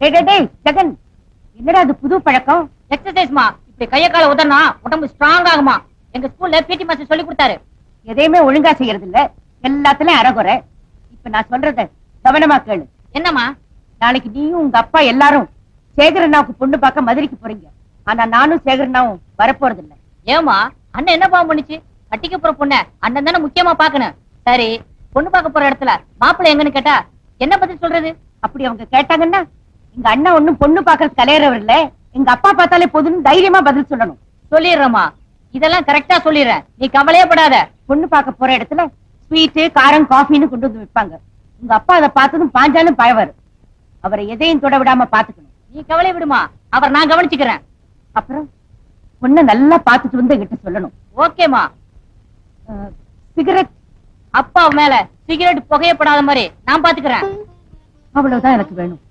ஜெகன், என்னடா அது புது பழக்கம்? எக்ஸசைஸ்மா. இப்படி கைய கால உதறனா உடம்பு ஸ்ட்ராங் ஆகுமா. எங்க ஸ்கூல்ல பிடி மாஸ்டர் சொல்லி கொடுத்தாரு. எதையுமே ஒழுங்கா செய்யறது இல்ல, எல்லாத்துலயும் அறகுறை. இப்ப நான் சொல்றத கவனமா கேளு. என்னம்மா? நாளைக்கு நீயும் உங்க அப்பா எல்லாரும் சேகரண்ணாவுக்கு பொண்ணு பார்க்க மதுரைக்கு போறீங்க. ஆனா நானும் சேகரண்ணாவும் வரப்போறது இல்ல. ஏமா? அண்ணன் என்ன பாவம் பண்ணுச்சு? கட்டிக்க போற பொண்ண அண்ணன் தானே முக்கியமா பாக்கணும். சரி, பொண்ணு பார்க்க போற இடத்துல மாப்பிள்ளை எங்கன்னு கேட்டா என்ன பதில் சொல்றது? அப்படி அவங்க கேட்டாங்கன்னா எங்க அண்ணா ஒண்ணும் பொண்ணு பாக்குறது கலையறவர் இல்ல, எங்க அப்பா பார்த்தாலே போதுன்னு தைரியமா பதில் சொல்லணும். சொல்லிடுறேம்மா, இதெல்லாம் கரெக்டா சொல்லிடுறேன், நீ கவலையே படாத. பொண்ணு பார்க்க போற இடத்துல ஸ்வீட்டு காரம் காஃபின்னு கொண்டு வந்து வைப்பாங்க. உங்க அப்பா அதை பார்த்ததும் பாஞ்சாலும் பயவாரு. அவரை எதையும் தொட விடாம பாத்துக்கணும். நீ கவலை விடுமா, அவர் நான் கவனிச்சுக்கிறேன். அப்புறம் பொண்ணை நல்லா பாத்துட்டு வந்து என்கிட்ட சொல்லணும். ஓகேமா. சிகரெட் அப்பா மேல சிகரெட் புகையப்படாத மாதிரி நான் பாத்துக்கிறேன். அவ்வளவுதான் எனக்கு வேணும்.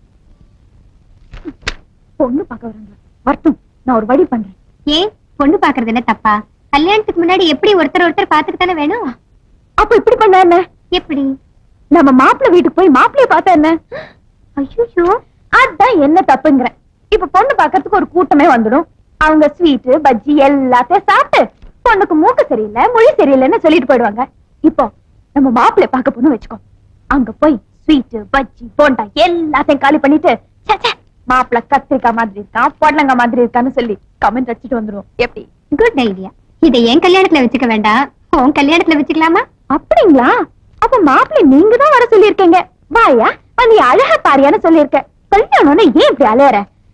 பொண்ணு பார்க்க வராங்க, வரட்டும், நான் ஒரு வழி பண்றேன். ஏன் பொண்ணு பாக்குறது என்ன தப்பா? கல்யாணத்துக்கு முன்னாடி எப்படி ஒருத்தர் ஒருத்தர் பாத்துக்கு தானே வேணும். அப்ப இப்படி பண்ண என்ன? எப்படி? நம்ம மாப்பிள்ளை வீட்டுக்கு போய் மாப்பிள்ளைய பார்த்தா என்ன? ஐயோ, அதான் என்ன தப்புங்கிற. இப்ப பொண்ணு பாக்கிறதுக்கு ஒரு கூட்டமே வந்துடும். அவங்க ஸ்வீட்டு பஜ்ஜி எல்லாத்தையும் சாப்பிட்டு பொண்ணுக்கு மூக்கு சரியில்லை மொழி சரியில்லைன்னு சொல்லிட்டு போயிடுவாங்க. இப்போ நம்ம மாப்பிள்ளைய பார்க்க போன்னு வச்சுக்கோ. அங்க போய் ஸ்வீட்டு பஜ்ஜி போண்டா எல்லாத்தையும் காலி பண்ணிட்டு மாப்பிள்ளை கத்திரிக்காய் மாதிரி இருக்கான் பொடலங்காய் மாதிரி இருக்கான்னு சொல்லி கமெண்ட் அடிச்சுட்டு வந்துடும். எப்படி? Good idea. இதை என் கல்யாணத்துல வச்சுக்க வேண்டாம், உன் கல்யாணத்துல வச்சுக்கலாமா? அப்படிங்களா? அப்ப மாப்பிள்ளை நீங்க தான் வர சொல்லிருக்கீங்க. வாயா வந்து அழகா பாரியான்னு சொல்லிருக்க. கல்யாணம்னு ஏன் இப்படி அலையற?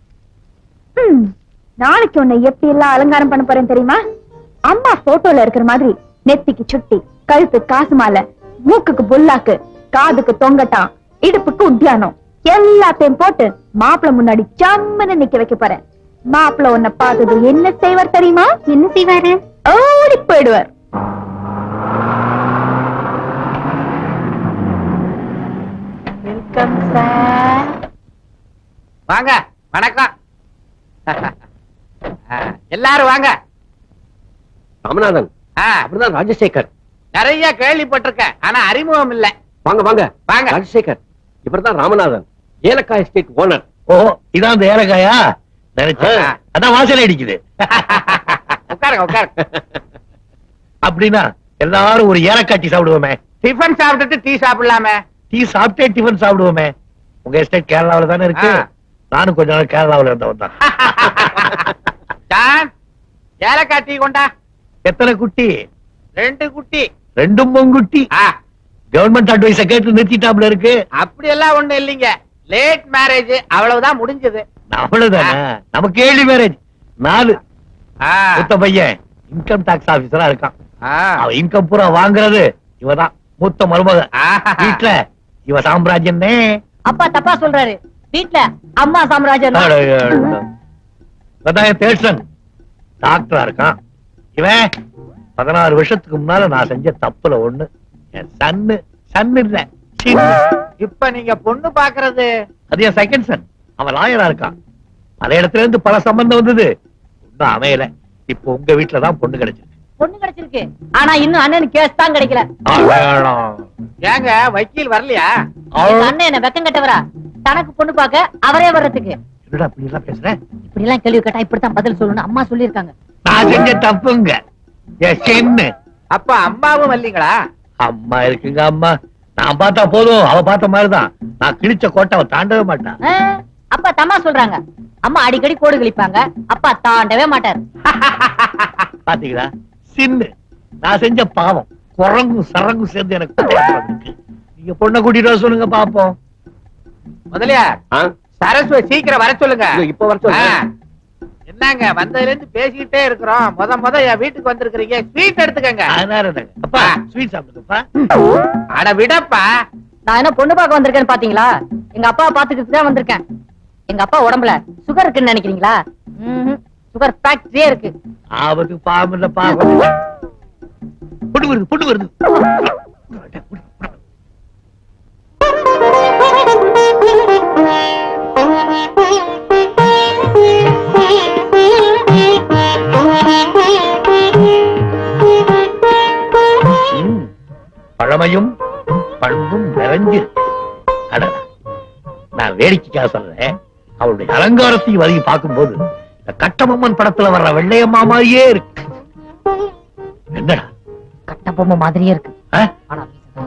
நாளைக்கு உன்னை எப்படி எல்லாம் அலங்காரம் பண்ண போறேன் தெரியுமா? அம்மா போட்டோல இருக்கிற மாதிரி நெத்திக்கு சுட்டி, கழுத்து காசு மாலை, மூக்குக்கு புல்லாக்கு, காதுக்கு தொங்கட்டான், இடுப்புக்கு உத்தியானம் எல்லாத்தையும் போட்டு மாப்பிள்ளை முன்னாடி சம்மன்னு நிக்க வைக்க போறேன். மாப்பிள்ளை உன்னை பார்த்தது என்ன செய்வார் தெரியுமா? என்ன செய்வாரு? ஓடி போயிடுவார். Welcome sir. வாங்க. வணக்கம். எல்லாரும் வாங்க. ராமநாதன், அப்படிதான் ராஜசேகர். நிறைய கேள்விப்பட்டிருக்கேன், ஆனா அறிமுகம் இல்ல. வாங்க வாங்க வாங்க. ராஜசேகர், இப்பதான் ராமநாதன், ஏலக்காய் எஸ்டேட் ஓனர். ஓ, இதான் அந்த ஏலக்காயா? அதான் வாசனை அடிக்குது. உட்காருங்க உட்காருங்க. அப்படின்னா எல்லாரும் ஒரு ஏலக்காய் டீ சாப்பிடுவோமே. டிஃபன் சாப்பிட்டுட்டு டீ சாப்பிடலாமே. டீ சாப்பிட்டே டிஃபன் சாப்பிடுவோமே. உங்க எஸ்டேட் கேரளாவில தானே இருக்கு. நானும் கொஞ்ச நாள் கேரளாவில இருந்தவன் தான். ஏலக்காய் டீ கொண்டா. எத்தனை குட்டி? 2 குட்டி. 2 பொங்குட்டி. கவர்மெண்ட் அட்வைஸ கேட்டு நிறுத்திட்டாப்ல இருக்கு. அப்படி எல்லாம் ஒண்ணு இல்லைங்க, லேட் மேரேஜ், அவ்வளவுதான் முடிஞ்சது. அவ்வளவுதானே? நமக்கு ஏழு மேரேஜ். 4. மூத்த பையன் இன்கம் டாக்ஸ் ஆபீசரா இருக்கான். அவன் இன்கம் பூரா வாங்குறது இவதான் மூத்த மருமக. வீட்டுல இவ சாம்ராஜ்யம். அப்பா தப்பா சொல்றாரு, வீட்டுல அம்மா சாம்ராஜ்யம். தேர்ஷன் டாக்டரா இருக்கான். இவன் 16 வருஷத்துக்கு முன்னால நான் செஞ்ச தப்புல ஒண்ணு. என் சன்னு இல்ல. இப்ப நீங்க பொண்ணு பாக்குறது அது என் செகண்ட் சன். அவன் லாயரா இருக்கான். பல இடத்துல இருந்து பல சம்பந்தம் வந்தது, ஒன்னும் அமையல. இப்போ உங்க வீட்டுலதான் பொண்ணு கிடைச்சிருக்கு. பொண்ணு கிடைச்சிருக்கு, ஆனா இன்னும் அண்ணன் கேஸ் தான் கிடைக்கல. ஏங்க வக்கீல் வரலையா? அண்ணன் என்ன வெக்கம் கட்டவரா? தனக்கு பொண்ணு பார்க்க அவரே வர்றதுக்கு. என்னடா இப்படி எல்லாம் பேசுறேன்? இப்படி எல்லாம் கேள்வி கேட்டா இப்படித்தான் பதில் சொல்லணும், அம்மா சொல்லிருக்காங்க. நான் செஞ்ச தப்புங்க. அப்ப அம்மாவும் வரலீங்களா? அம்மா இருக்குங்க. அம்மா நான் பார்த்தா போதும், அவ பார்த்த மாதிரிதான். நான் கிழிச்ச கோட்டை அவ தாண்டவே மாட்டான். அப்பா தம்மா சொல்றாங்க, அம்மா அடிக்கடி கோடு கிழிப்பாங்க, அப்பா தாண்டவே மாட்டாரு. பாத்தீங்களா? சின்ன நான் செஞ்ச பாவம் குரங்கும் சரங்கும் சேர்ந்து எனக்கு. நீங்க பொண்ணை கூட்டிட்டு வர சொல்லுங்க பாப்போம். முதலியார், சரஸ்வதி சீக்கிரம் வர சொல்லுங்க. இப்ப வர சொல்லுங்க. என்னங்க வந்ததுல இருந்து பேசிக்கிட்டே இருக்கிறோம், முத என் வீட்டுக்கு வந்திருக்கிறீங்க, ஸ்வீட் எடுத்துக்கங்க. அப்பா ஸ்வீட் சாப்பிடுங்கப்பா. அட விடப்பா. நான் என்ன பொண்ணு பார்க்க வந்திருக்கேன்னு பாத்தீங்களா? எங்க அப்பா பாத்துக்கிட்டு தான் வந்திருக்கேன். எங்க அப்பா உடம்புல சுகர் இருக்குன்னு நினைக்கிறீங்களா? சுகர் ஃபேக்டரியே இருக்கு. ஆவது பாம்புல பாம்பு பொண்ணு வருது, பொண்ணு வருது. பழமையும் பண்பும் நிறைஞ்சு. நான் வேடிக்கைக்காக சொல்றேன், அவளுடைய அலங்காரத்தையும் வரையும் பார்க்கும்போது இந்த கட்டபொம்மன் படத்துல வர்ற வெள்ளையம்மா மாதிரியே இருக்கு. என்னடா கட்டபொம்மை மாதிரியே இருக்கு. ஆனா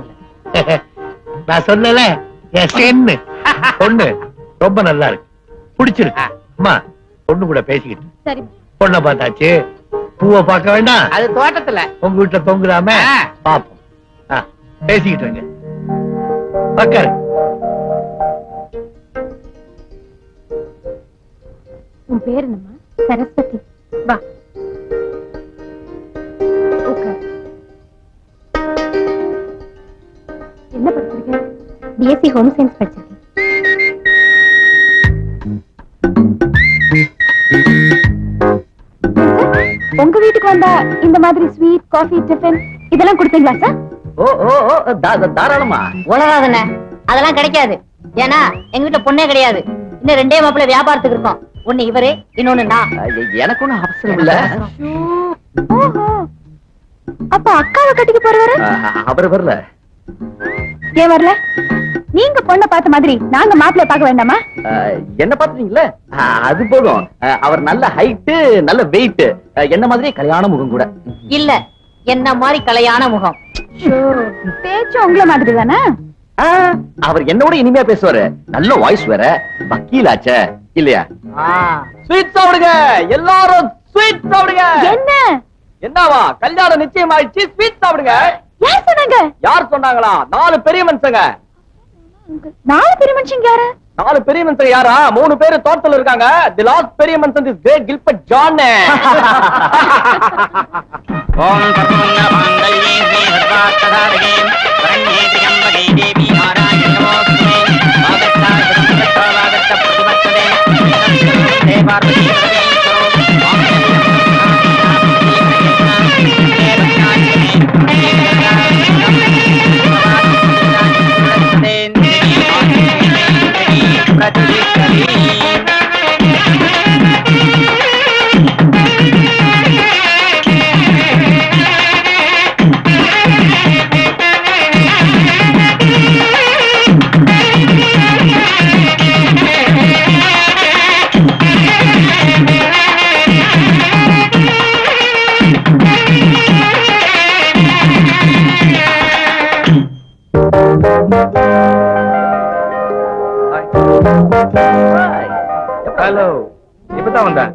நான் சொல்லல என் பொண்ணு ரொம்ப நல்லா இருக்கு, பிடிச்சிருக்கு. அம்மா பொண்ணு கூட பேசிக்கிட்டு சரி பொண்ணை பார்த்தாச்சு, பூவை பார்க்க வேண்டாம், அது தோட்டத்துல உங்க வீட்டுல தொங்குறாம பாப்போம். பேசிக்கிட்டு பக்காரு. உன் பேர் என்னம்மா? சரஸ்வதி. வா என்ன படிச்சிருக்க? பிஎஸ்சி ஹோம் சயின்ஸ் படிச்சிருக்கேன். உங்க வீட்டுக்கு வந்தா இந்த மாதிரி ஸ்வீட் காஃபி டிஃபன் இதெல்லாம் கொடுப்பீங்களா சார்? ஓ ஓ ஓ தாராளமா. உலகாதன அதெல்லாம் கிடைக்காது. ஏன்னா எங்க வீட்டுல பொண்ணே கிடையாது. இன்னும் 2 மாப்பிள்ளை வியாபாரத்துக்கு இருக்கோம். ஒண்ணு இவரு, இன்னொன்னு நான். எனக்கு ஒண்ணும் அவசரம் இல்ல. அப்ப அக்காவை கட்டிக்க போறவரு அவர் வரல. ஏன் வரல? நீங்க பொண்ணை பார்த்த மாதிரி நாங்க மாப்பிள்ளை பார்க்க வேண்டாமா? என்ன பாத்துட்டீங்களா? அது போதும். அவர் நல்ல ஹைட், நல்ல வெயிட், என்ன மாதிரி கல்யாண முகம் கூட இல்ல. என்ன மாதிரி கலையான முகம். பேச்சு உங்கள மாதிரி தானே? அவர் என்னோட இனிமையா பேசுவாரு. நல்ல வாய்ஸ் வேற, வக்கீலாச்சே இல்லையா? ஸ்வீட் சாப்பிடுங்க எல்லாரும், ஸ்வீட் சாப்பிடுங்க. என்ன என்னவா கல்யாணம் நிச்சயம் ஆயிடுச்சு, ஸ்வீட் சாப்பிடுங்க. யார் சொன்னாங்க? யார் சொன்னாங்களா? 4 பெரிய மனுஷங்க. 4 பெரிய மனுஷங்க யாரு? 4 பெரிய மனுஷங்க யாரா? 3 பேரு தோட்டத்துல இருக்காங்க. தி லாஸ்ட் பெரிய மனுஷன் இஸ் கிரேட் கில்பர்ட் ஜான். ஓம் தத்துவ பாண்டல்யே ஸ்ரீ சர்வார்த்ததாரகே வரண்யே திரியம்பகே தேவி நாராயண நமோஸ்துதே வாகத்தா பிரதிபத்தோ வாகத்த பிரதிபத்ததே தே பார்வதி பரமேஸ்வரோ ஹலோ, இப்பதான் வந்தேன்.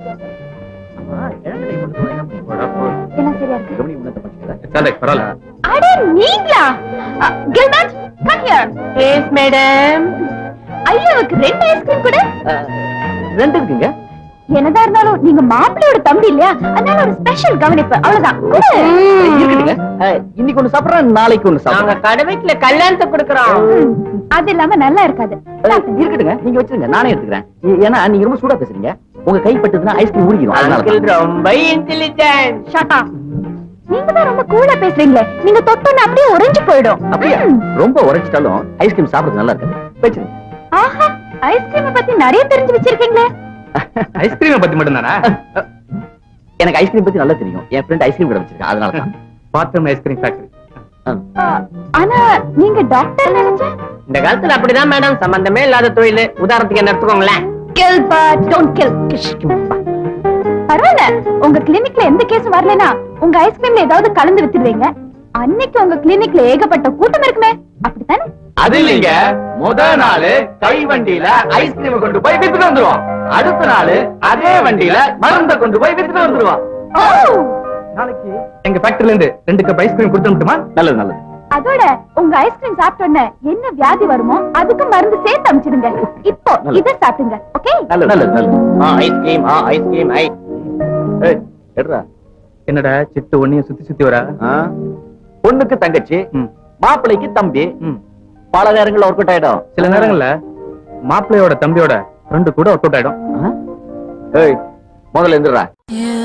எல்லாம் சரியா இருக்கு. பரவாயில்ல. அட நீங்களா? Gilbert come here. Yes madam. ஐயாவுக்கு 2 ஐஸ்கிரீம் கூட? 2 இருக்குங்க. என்னதா இருந்தாலும் நீங்க மாப்பிள்ளையோட தம்பி இல்லையா? அதனால ஒரு ஸ்பெஷல் கவனிப்பு அவ்வளவுதான். இருக்குங்க. இன்னைக்கு ஒண்ணு சாப்பிடுறேன், நாளைக்கு ஒண்ணு சாப்பிடுறேன். கடவுட்ல கல்யாணத்தை கொடுக்கறோம். அது இல்லாம நல்லா இருக்காது. இருக்குதுங்க, நீங்க வச்சிருங்க, நானே எடுத்துக்கிறேன். ஏன்னா நீங்க ரொம்ப சூடா பேசுறீங்க. உங்க கை பட்டதுன்னா ஐஸ்கிரீம் ஊறிடும். அதனால ரொம்ப இன்டெலிஜென்ட். Shut up. நீங்க தான் ரொம்ப கூலா பேசுறீங்களே. நீங்க தொட்டோன்னு அப்படியே உறைஞ்சு போயிடும். அப்படியே ரொம்ப உரைச்சிட்டாலும் ஐஸ்கிரீம் சாப்பிடுறது நல்லா இருக்காது. வச்சிருங்க. ஆஹா, ஐஸ்கிரீம் பத்தி நிறைய தெரிஞ்சு வச்சிருக்கீங்களே. ஐஸ்கிரீம் பத்தி மட்டும் தானா? எனக்கு ஐஸ்கிரீம் பத்தி நல்லா தெரியும். என் ஃப்ரெண்ட் ஐஸ்கிரீம் கடை வச்சிருக்கேன், அதனால தான். Bathroom ice cream factory. ஆனா நீங்க டாக்டர் நினைச்சேன். இந்த காலத்துல அப்படிதான் மேடம், சம்பந்தமே இல்லாத தொழில். உதாரணத்துக்கு என்ன எடுத்துக்கோங்களேன். Kill but don't kill. பரவாயில்ல, உங்க கிளினிக்ல எந்த கேஸும் வரலனா உங்க ஐஸ்கிரீம்ல ஏதாவது கலந்து வித்துடுவீங்க. அன்னைக்கு உங்க கிளினிக்ல ஏகப்பட்ட கூட்டம் இருக்குமே, அப்படித்தானே? அது இல்லைங்க. முதல் நாள் கை வண்டியில ஐஸ்கிரீம் கொண்டு போய் வித்துட்டு வந்துருவோம். அடுத்த நாள் அதே வண்டியில மருந்தை கொண்டு போய் வித்துட்டு வந்துருவோம். நாளைக்கு எங்க ஃபேக்டரியில இருந்து 2 கப் ஐஸ்கிரீம் கொடுத்துட்டுமா? நல்லது நல்லது. அதோட உங்க ஐஸ்கிரீம் சாப்பிட்ட உடனே என்ன வியாதி வருமோ அதுக்கு மருந்து சேர்த்து அனுப்பிச்சிடுங்க. இப்போ இத சாப்பிடுங்க. ஓகே? நல்லது நல்லது நல்லது. ஐஸ்கிரீம் ஐஸ்கிரீம் ஐ. ஏய் எடுடா. என்னடா சிட்டு ஒண்ணையும் சுத்தி சுத்தி வரா? பொண்ணுக்கு தங்கச்சி, மாப்பிள்ளைக்கு தம்பி. பல நேரங்கள்ல ஒர்க் அவுட் ஆயிடும். சில நேரங்கள்ல மாப்பிள்ளையோட தம்பியோட ஃப்ரெண்டு கூட ஒர்க் அவுட் ஆயிடும். ஏய் முதல்ல எந்திரா.